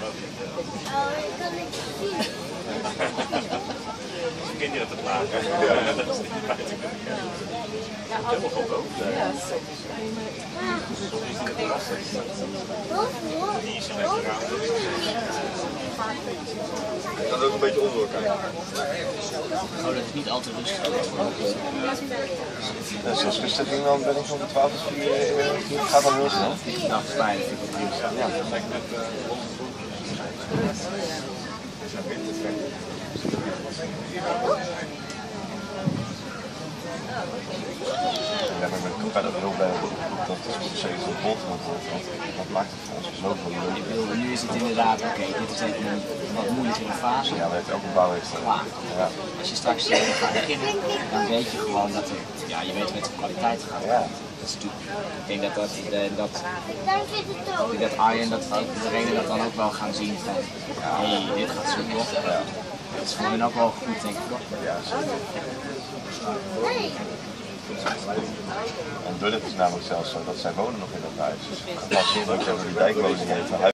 ik kan het zien. Kinderen te plagen. Dat is niet buiten kunnen kijken. Helemaal van boven. Die is er lekker aan. Ik kan ook een beetje onder kijken. Oh, dat is niet al te rustig. Zoals gisteren dan ben ik van de 12 tot 4 het gaat dan heel snel. Nou, fijn, dat vind ik ook nieuws. Ja. Ja, maar ik ben ook heel blij dat het steeds een bot wordt, want dat maakt het voor ons zoveel leuker. Nu is het inderdaad, oké, dit is even een wat moeilijkere fase. Ja, dat heeft elke bouw heeft dat. Ja. Als je straks gaat beginnen, dan weet je gewoon dat het, ja, je weet met de kwaliteit gaat. Ja. Dat is natuurlijk, ik denk dat Daar zit het ook. ik denk dat Arjen dat iedereen dat dan ook wel gaan zien van, hey, dit gaat soepel. Ja. Dat is voor hen ook wel goed, denk ik toch? Ja, zeker. Nee. En Dullet is namelijk zelfs zo dat zij wonen nog in dat huis. Dus gepasseerd ook over die dijkwoning heeft.